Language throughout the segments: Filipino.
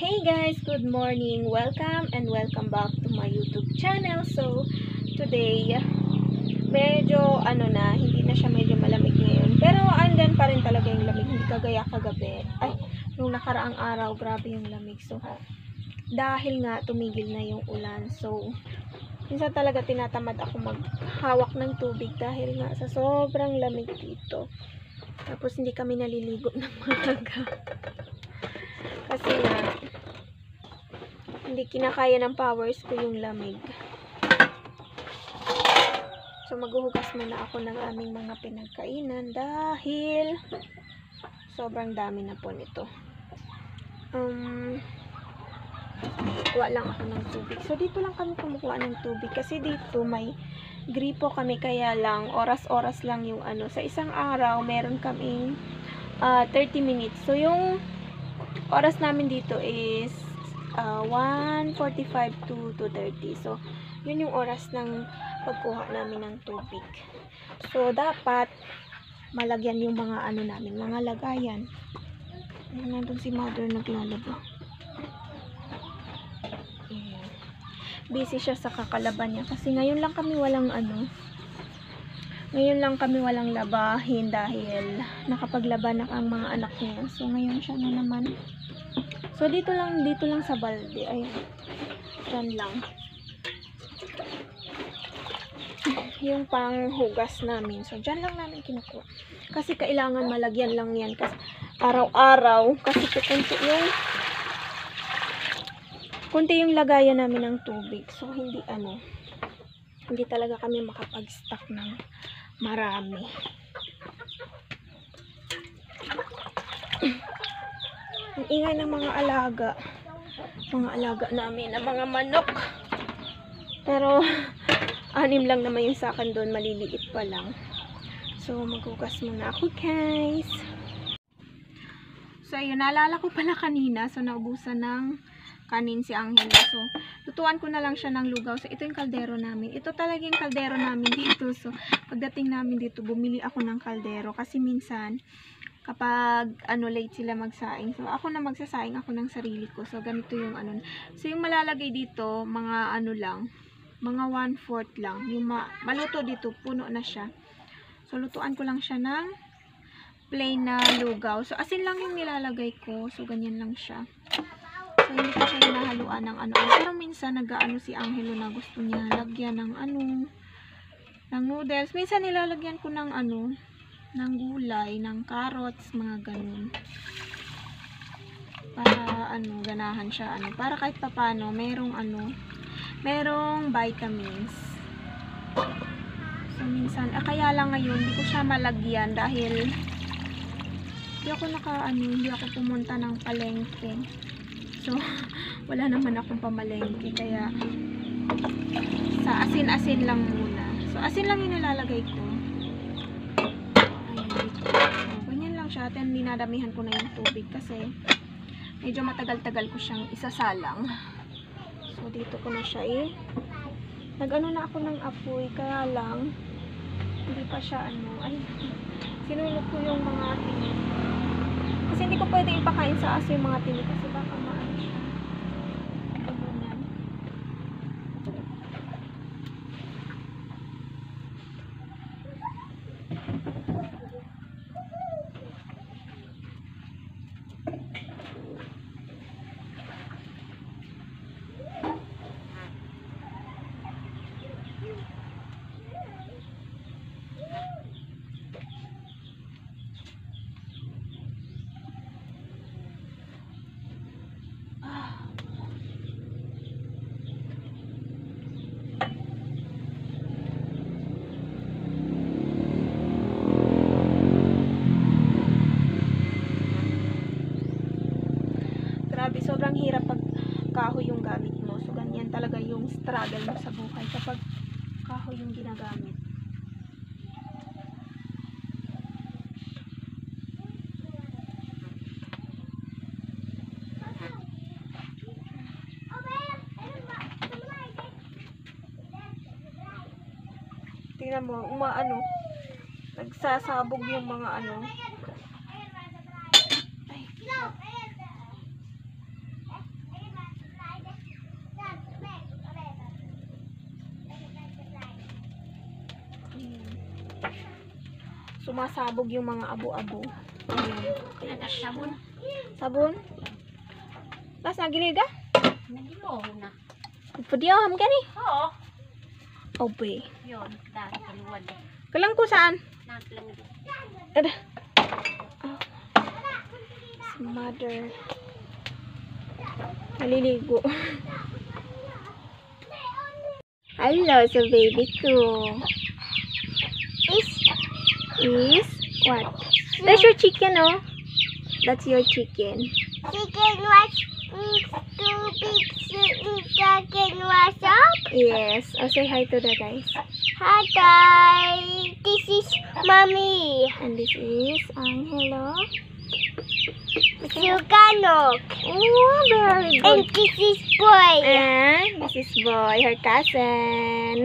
Hey guys, good morning. Welcome and welcome back to my YouTube channel. So, today, medyo hindi na siya medyo malamig ngayon. Pero andyan pa rin talaga yung lamig. Hindi kagaya kagabi. Ay, nung nakaraang araw, grabe yung lamig. So, dahil nga tumigil na yung ulan. So, minsan talaga tinatamad ako maghawak ng tubig dahil nga sa sobrang lamig dito. Tapos, hindi kami naliligo ng maaga. Kasi nga, hindi kinakaya ng powers ko yung lamig. So, maghuhugas muna ako ng aming mga pinagkainan dahil sobrang dami na po nito. Kuha lang ako ng tubig. So, dito lang kami kumukuha ng tubig. Kasi dito may gripo kami. Kaya lang, oras-oras lang yung Sa isang araw, meron kaming 30 minutes. So, yung oras namin dito is 1:45 to 2:30. So, yun yung oras ng pagkuha namin ng tubig. So, dapat malagyan yung mga namin, mga lagayan. Nandun si mother naglalaba. Busy siya sa kakalaban niya. Kasi ngayon lang kami walang ngayon lang kami walang labahin dahil nakapaglaban na ang mga anak niya. So, ngayon siya na naman. So, dito lang sa balde. Ay, dyan lang. Yung panghugas namin. So, dyan lang namin kinukuha. Kasi kailangan malagyan lang yan. Kasi araw-araw. Kasi kunti yung lagayan namin ng tubig. So, hindi talaga kami makapag-stock ng marami. Ang ingay ng mga alaga namin, ng mga manok. Pero 6 lang naman yung sa akin doon, maliliit pa lang. So maghugas muna ako, guys. So ayun, naalala ko pala kanina, so naubusan ng kanin si Angela. So tutuan ko na lang siya ng lugaw. So ito yung kaldero namin. Ito talaga yung kaldero namin dito. So pagdating namin dito, bumili ako ng kaldero kasi minsan kapag late sila magsaing. So, ako na magsasaing ako ng sarili ko. So, ganito yung So, yung malalagay dito, mga lang, mga 1/4 lang. Yung maluto dito, puno na siya. So, lutuan ko lang siya ng plain na lugaw. So, asin lang yung nilalagay ko. So, ganyan lang siya. So, hindi ko siya hinahaluan ng Pero minsan, si Angelo na gusto niya lagyan ng ng noodles. Minsan, nilalagyan ko ng ng gulay, ng carrots, mga ganun. Para ganahan siya para kahit papano merong merong vitamins. So minsan kaya lang ngayon hindi ko siya malagyan dahil hindi ako pumunta ng palengke. So wala naman akong pamalengke kaya sa asin-asin lang muna. So asin lang yung nilalagay ko. Ganyan lang siya. Then, dinadamihan ko na yung tubig kasi medyo matagal-tagal ko siyang isasalang. So, dito ko na siya nag-na ako ng apoy. Kaya lang, hindi pa siya sinulog ko yung mga tini. Kasi hindi ko pwede ipakain sa aso yung mga tini kasi baka siya. Ganyan. Sobrang hirap pag kahoy yung gamit mo. So, ganyan talaga yung struggle mo sa buhay kapag kahoy yung ginagamit. Tingnan mo, nagsasabog yung mga Ay. sumasabog yung mga abo-abo. Ayan. Okay na siya. Sabon. Sabon? Tapos nagilig ka? Nagilo na. Pudiyam ka ni? Oo. Obe. Yun. Dahil kaluwad. Kalang ko saan? Naklang din. Ada. Oh. Si mother. Naliligo. Hello sa baby ko. Is what? That's your chicken, oh. That's your chicken. Chicken was too big chicken was up. Yes. Oh, say hi to the guys. Hi guys. This is mommy. And this is Angelo. Suganok. Oh, very good. And this is boy. And this is Boy, her cousin.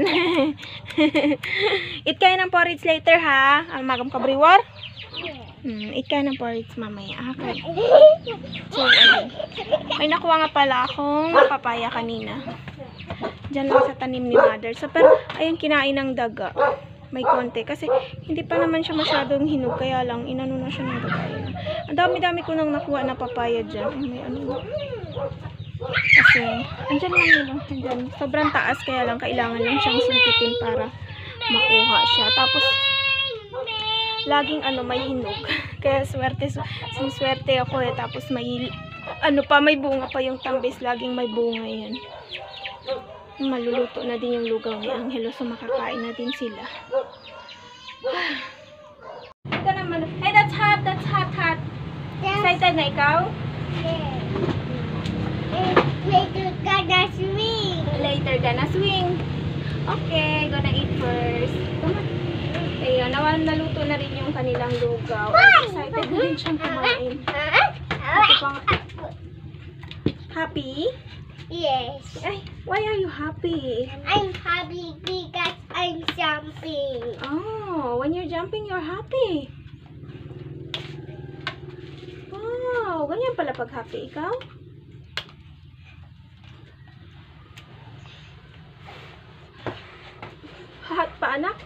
Eat kayo ng porridge later, ha? Ang magam kabriwar? Eat kayo ng porridge mamaya. Okay. So, may nakuha nga pala akong papaya kanina. Diyan lang sa tanim ni mother. So, pero, ayun, kinain ng daga. May konti. Kasi, hindi pa naman siya masyadong hinog. Kaya lang, inano na siya ng daga. Ang dami-dami ko nang nakuha na papaya dyan. Ay, may ano. Kasi, andyan lang yun. Andyan. Sobrang taas. Kaya lang, kailangan lang siyang sungkitin para makuha siya. Tapos, laging may hinog. Kaya siniswerte ako eh. Tapos, may bunga pa yung tambis. Laging may bunga yan. Maluluto na din yung lugaw ni Angelo, so makakain na din sila. Ito naman. Hey, that's hot, hot. Excited na ikaw? Yeah. Later gonna swing. Later gonna swing. Okay, gonna eat first. Come on. Ayun, naluto na rin yung kanilang lugaw. Excited na rin siyang kumain. Happy? Yes. Ay, why are you happy? I'm happy because I'm jumping. Oh, when you're jumping, you're happy. Wow, ganyan pala pag happy ikaw. Hot pa, anak?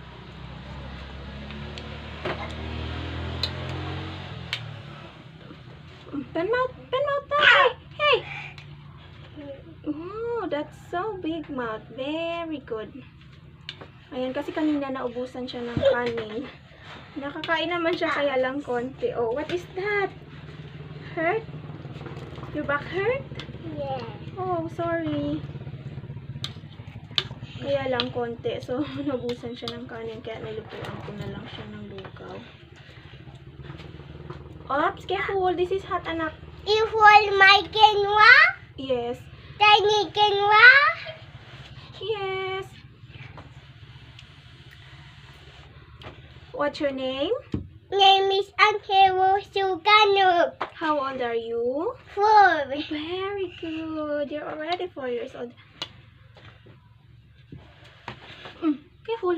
Pen mouth tayo. Hey! Oh, that's so big mouth. Very good. Ayan, kasi kanina naubusan siya ng kanin. Nakakain naman siya kaya lang konti. Oh, what is that? Hurt? Your back hurt? Yeah. Oh, sorry. Kaya lang konti. So, naubusan siya ng kanin. Kaya nilutuan ko na lang siya ng lugaw. Oops, careful. This is hot, anak. You hold my quinoa? Yes. Tiny quinoa? Yes. What's your name? Name is Angelo Suganok. How old are you? 4. Very good. You're already 4 years old. Careful.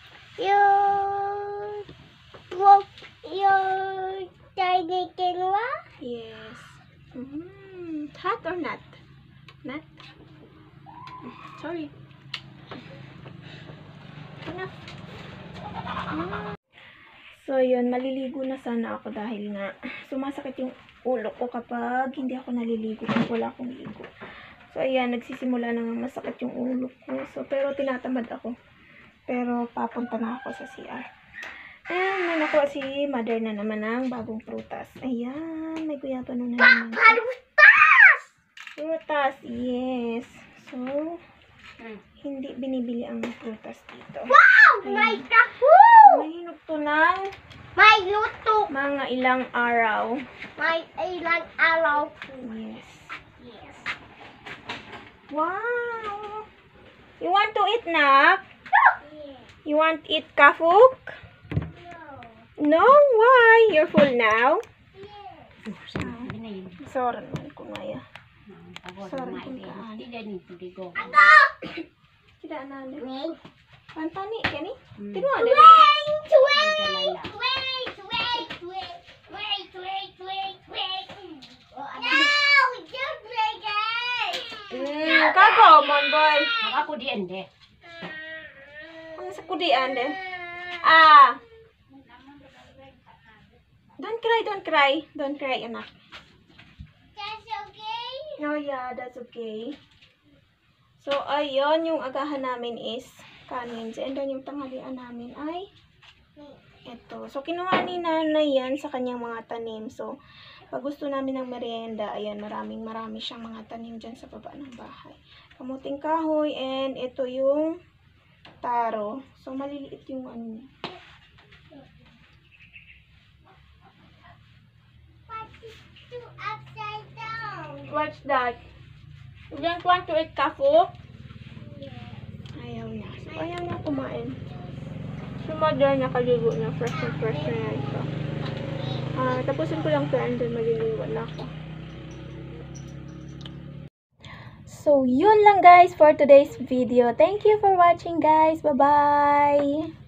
Your tiny quinoa? Yes. Hot or not? Not? Sorry. Enough. So, yun. Maliligo na sana ako dahil nga sumasakit yung ulo ko kapag hindi ako naliligo. Kapag wala akong ligo. So, ayan. Nagsisimula na nga masakit yung ulo ko. So, pero tinatamad ako. Pero, papunta na ako sa CR. And, may nakuha si mother na naman ng bagong prutas. Ayan. May guyaba na naman. Prutas, yes. So, hindi binibili ang prutas dito. Wow! Ayan. My taco! May hinog to ng My luto! mga ilang araw. My ilang araw. Yes. Yes. Wow! You want to eat, Nak? Yeah. You want to eat kafuk? No. No? Why? You're full now? Yes. Sorry naman ko ngaya. Sorry kung kaan. Tidak na. Wait. Pantani, kani? Wait, Tino ada. wait. No, don't break it. Kako, mon boy. Ako diyan deh. Ang sa kudian de. Ah. Don't cry, don't cry. Don't cry, anak. That's okay? Oh yeah, that's okay. So, ayun, yung agahan namin is kanin. And then, yung tanghalian namin ay ito. So, kinuha ni nanay yan sa kanyang mga tanim. So, pag gusto namin ng merienda, ayan, marami siyang mga tanim dyan sa baba ng bahay. Kamuting kahoy, and ito yung taro. So, maliliit yung ano niya. But it's too upside down. What's that? You don't want to eat kafu? Yeah. Ayaw niya. So, ayaw niya kumain. So, mother niya, kaligo niya. Fresh na yan ito. Tapusin ko lang to and then maliliwan na ako. So, yun lang guys for today's video. Thank you for watching guys. Bye-bye!